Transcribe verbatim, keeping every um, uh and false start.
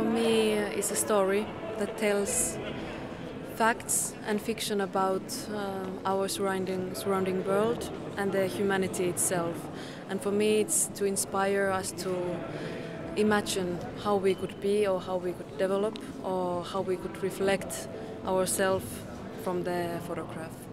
for me is a story that tells facts and fiction about uh, our surrounding, surrounding world and the humanity itself. And for me it's to inspire us to imagine how we could be or how we could develop or how we could reflect ourselves from the photograph.